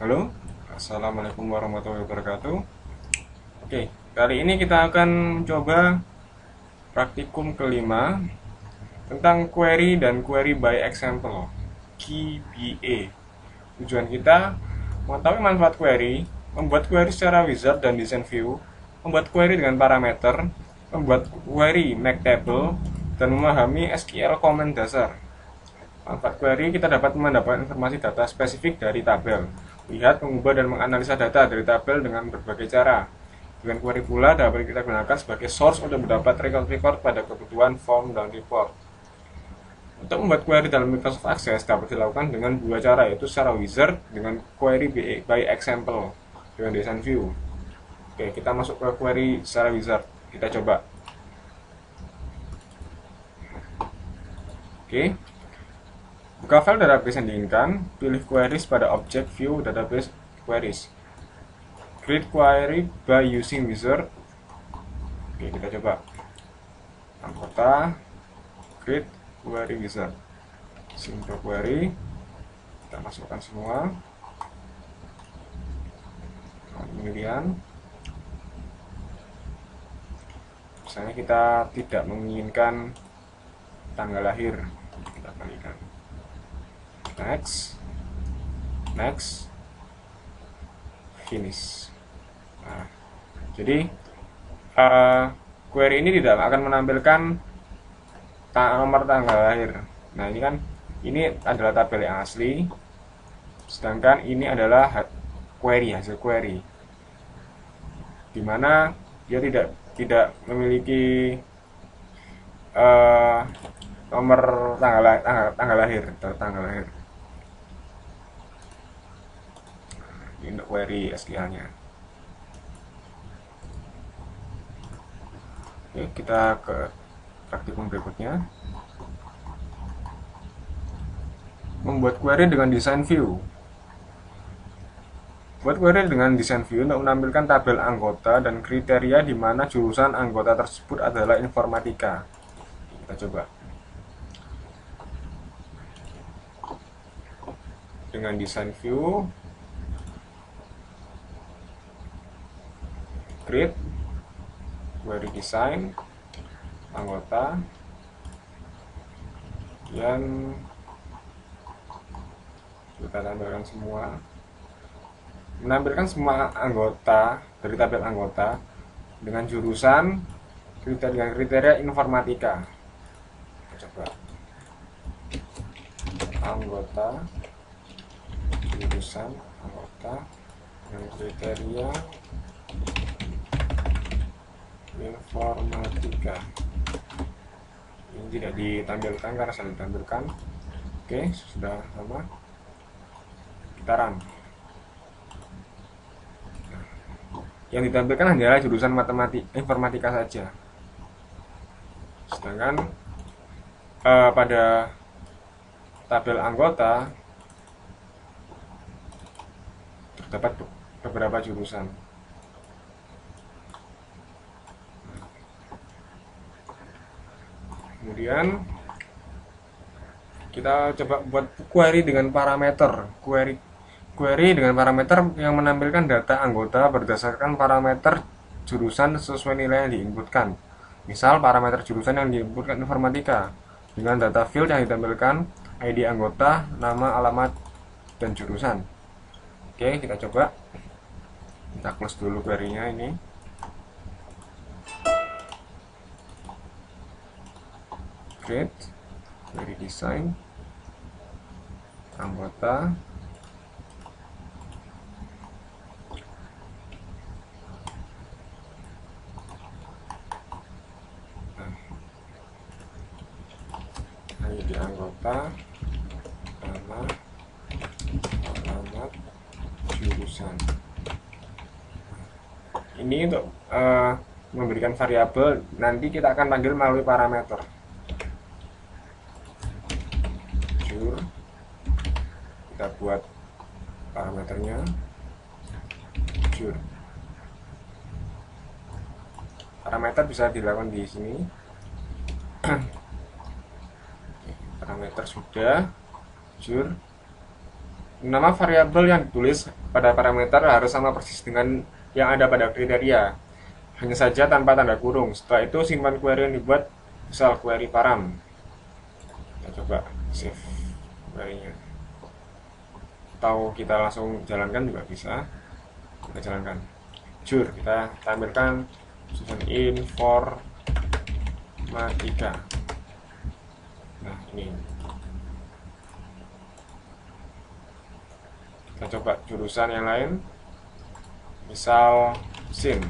Halo, Assalamualaikum warahmatullahi wabarakatuh. Oke, kali ini kita akan mencoba praktikum kelima tentang query dan query by example, QBA. Tujuan kita mengetahui manfaat query, membuat query secara wizard dan design view, membuat query dengan parameter, membuat query make table, dan memahami SQL command dasar. Manfaat query, kita dapat mendapatkan informasi data spesifik dari tabel. Lihat, mengubah, dan menganalisa data dari tabel dengan berbagai cara. Dengan query pula dapat kita gunakan sebagai source untuk mendapat record-record pada kebutuhan form dan report. Untuk membuat query dalam Microsoft Access dapat dilakukan dengan dua cara, yaitu secara wizard dengan query by example dengan design view. Oke, kita masuk ke query secara wizard. Kita coba. Oke, buka file database yang diinginkan, pilih queries pada objek view database queries. Create query by using wizard. Oke, kita coba. Anggota, create query wizard. Simple query. Kita masukkan semua. Pemilihan. Misalnya kita tidak menginginkan tanggal lahir, kita balikan. Next, finish. Nah, jadi query ini tidak akan menampilkan nomor tanggal lahir. Nah, ini adalah tabel yang asli, sedangkan ini adalah hasil query, dimana dia tidak memiliki nomor tanggal lahir. Ini untuk query SQL-nya. Oke, kita ke praktikum berikutnya. Membuat query dengan design view. Buat query dengan design view untuk menampilkan tabel anggota dan kriteria di mana jurusan anggota tersebut adalah informatika. Kita coba. Dengan design view, create query design anggota yang kita tampilkan semua, menampilkan semua anggota dari tabel anggota dengan jurusan kriteria informatika. Kita coba. Anggota, jurusan anggota dengan kriteria informatika. Ini tidak ditampilkan karena saya ditampilkan. Oke, sudah sama. Kita run. Yang ditampilkan hanyalah jurusan informatika saja. Sedangkan pada tabel anggota terdapat beberapa jurusan. Kemudian kita coba buat query dengan parameter. Query dengan parameter yang menampilkan data anggota berdasarkan parameter jurusan sesuai nilai yang diinputkan. Misal parameter jurusan yang diinputkan informatika dengan data field yang ditampilkan ID anggota, nama, alamat, dan jurusan. Oke, kita coba. Kita close dulu query-nya ini. Create query design anggota ID anggota, nama, alamat, jurusan. Ini untuk memberikan variabel, nanti kita akan panggil melalui parameter. Kita buat parameternya jur. Parameter bisa dilakukan di sini. Parameter sudah, jur. Nama variabel yang ditulis pada parameter harus sama persis dengan yang ada pada kriteria, hanya saja tanpa tanda kurung. Setelah itu simpan query yang dibuat, misal query param. Kita coba save query-nya. Atau kita langsung jalankan juga bisa. Kita jalankan. Jur, kita tampilkan susun informatika. Nah, ini. Kita coba jurusan yang lain, misal SIN.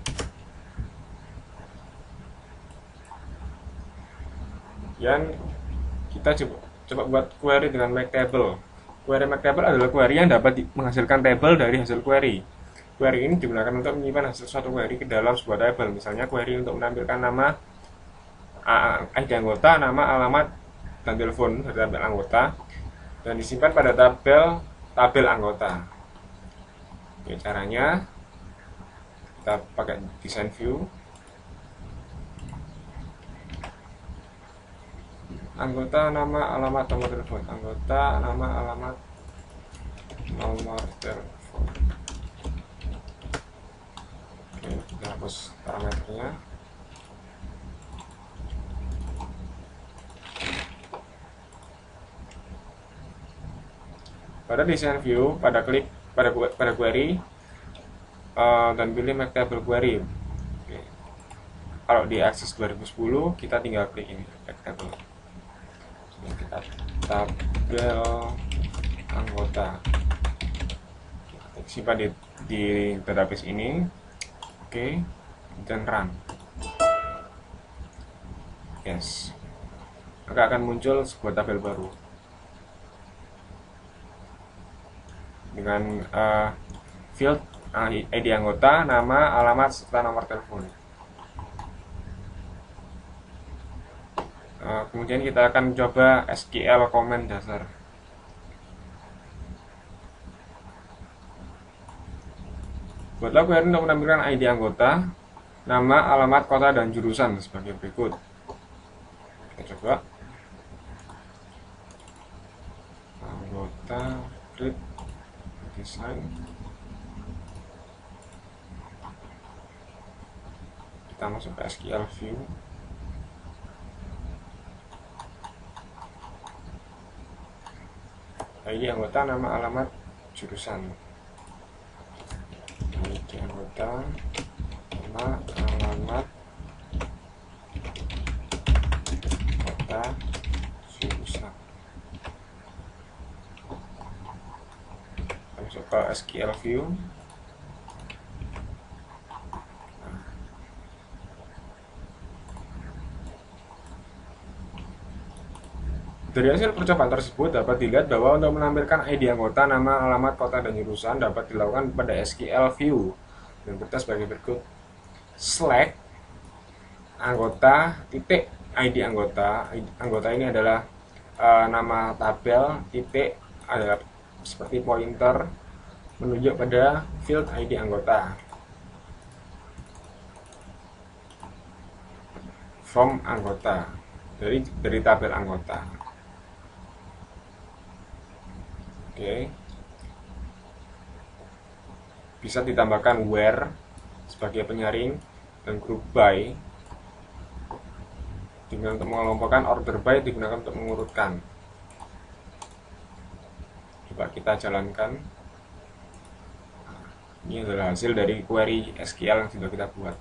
Kemudian kita coba buat query dengan make table. Query make table adalah query yang dapat menghasilkan table dari hasil query. Query ini digunakan untuk menyimpan hasil suatu query ke dalam sebuah table. Misalnya query untuk menampilkan nama, ID anggota, nama, alamat, dan telepon dari tabel anggota, dan disimpan pada tabel anggota. Oke, caranya kita pakai design view. Anggota, nama, alamat, nomor telepon. Anggota, nama, alamat, nomor telepon. Oke, kita hapus parameternya. Pada design view, klik pada query dan pilih make table query. Oke. Kalau di Access 2010 kita tinggal klik ini make table. Kita tabel anggota. Simpan di database ini. Oke, dan run. Yes. Maka akan muncul sebuah tabel baru dengan field ID anggota, nama, alamat, serta nomor telepon. Kemudian kita akan coba SQL comment dasar. Buatlah query untuk menampilkan ID anggota, nama, alamat, kota, dan jurusan sebagai berikut. Kita coba. Anggota, create, design. Kita masuk ke SQL view. ID anggota, nama, alamat, jurusan. ID anggota, nama, alamat, kota, jurusan. Masuk ke SQL view. Dari hasil percobaan tersebut dapat dilihat bahwa untuk menampilkan ID anggota, nama, alamat, kota, dan jurusan dapat dilakukan pada SQL view dan berita sebagai berikut. Select anggota titik ID anggota. Anggota ini adalah nama tabel, titik adalah seperti pointer menunjuk pada field ID anggota. From anggota, dari tabel anggota. Oke. Bisa ditambahkan where sebagai penyaring dan group by dengan untuk mengelompokkan, order by digunakan untuk mengurutkan. Coba kita jalankan. Ini adalah hasil dari query SQL yang sudah kita buat.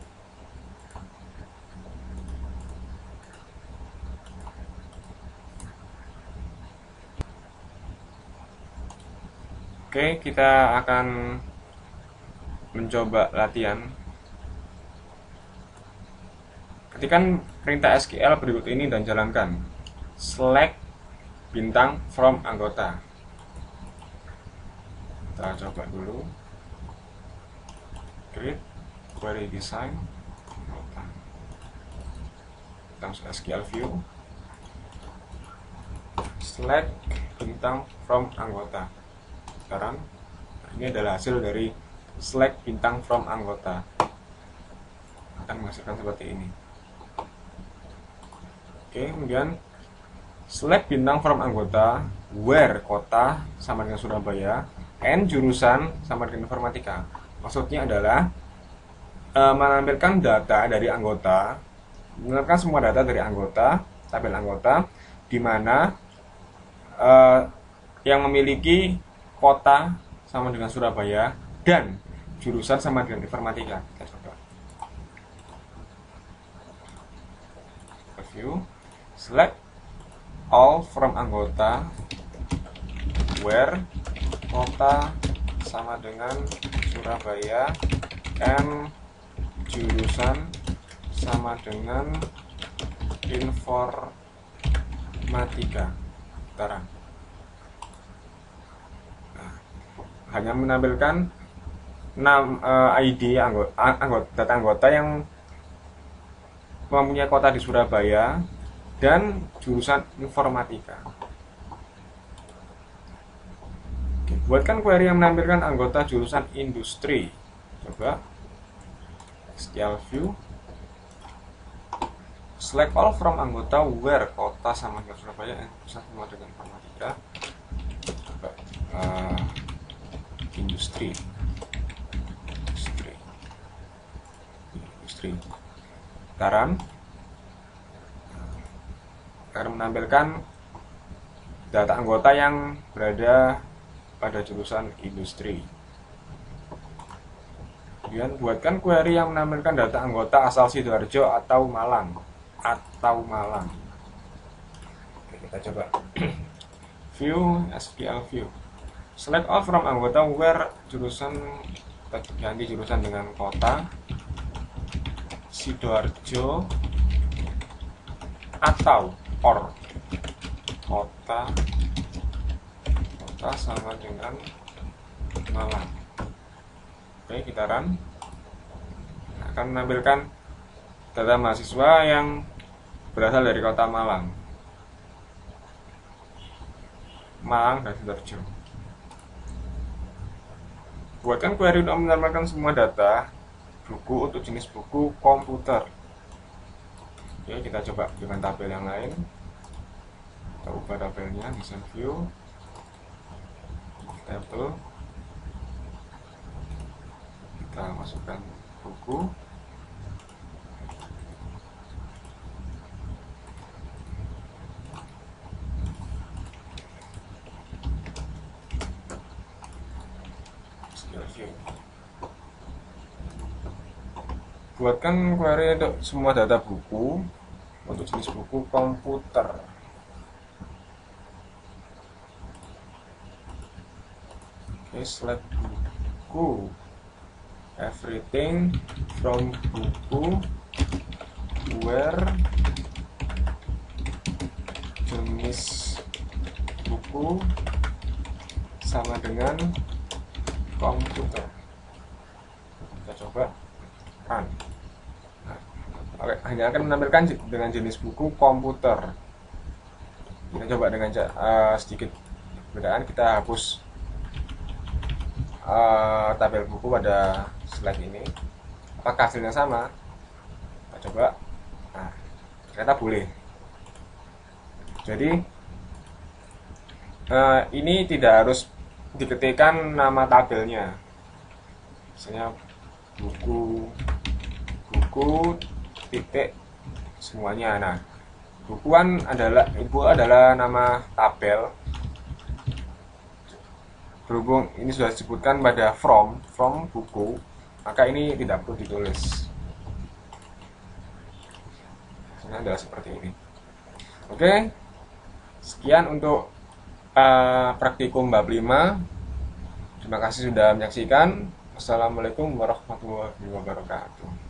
Oke, kita akan mencoba latihan. Ketikkan perintah SQL berikut ini dan jalankan. Select bintang from anggota. Kita coba dulu. Create query design anggota. Kita masuk SQL view. Select bintang from anggota. Sekarang ini adalah hasil dari select bintang from anggota, akan menghasilkan seperti ini. Oke, kemudian select bintang from anggota where kota sama dengan Surabaya, and jurusan sama dengan informatika. Maksudnya adalah menampilkan data dari anggota, menampilkan semua data dari anggota, tabel anggota, di mana yang memiliki kota sama dengan Surabaya dan jurusan sama dengan informatika. Kita coba review. Select all from anggota where kota sama dengan Surabaya and jurusan sama dengan informatika. Sekarang hanya menampilkan ID data anggota yang mempunyai kota di Surabaya dan jurusan informatika. Oke, buatkan query yang menampilkan anggota jurusan industri. Coba SQL view. Select all from anggota where kota sama dengan Surabaya dan jurusan sama dengan informatika. Coba industri. Sekarang akan menampilkan data anggota yang berada pada jurusan industri. Kemudian buatkan query yang menampilkan data anggota asal Sidoarjo atau Malang. Oke, kita coba view SQL view. Select all from anggota where jurusan, kita ganti jurusan dengan kota Sidoarjo atau or kota sama dengan Malang. Oke, kita run. Akan menampilkan data mahasiswa yang berasal dari kota Malang dan Sidoarjo. Buatkan query untuk menampilkan semua data buku untuk jenis buku komputer. Oke, kita coba dengan tabel yang lain. Kita ubah tabelnya, design view, table, kita masukkan buku, buatkan query untuk semua data buku untuk jenis buku komputer. Oke, select buku, everything from buku where jenis buku sama dengan komputer. Kita coba run. Oke, hanya akan menampilkan dengan jenis buku komputer. Kita coba dengan sedikit perbedaan. Kita hapus tabel buku pada slide ini. Apakah hasilnya sama? Kita coba. Nah, ternyata boleh. Jadi ini tidak harus diketikkan nama tabelnya. Misalnya buku titik semuanya. Nah, bukuan adalah nama tabel. Berhubung ini sudah disebutkan pada from buku, maka ini tidak perlu ditulis. Ini adalah seperti ini. Oke, sekian untuk praktikum bab 5. Terima kasih sudah menyaksikan. Wassalamualaikum warahmatullahi wabarakatuh.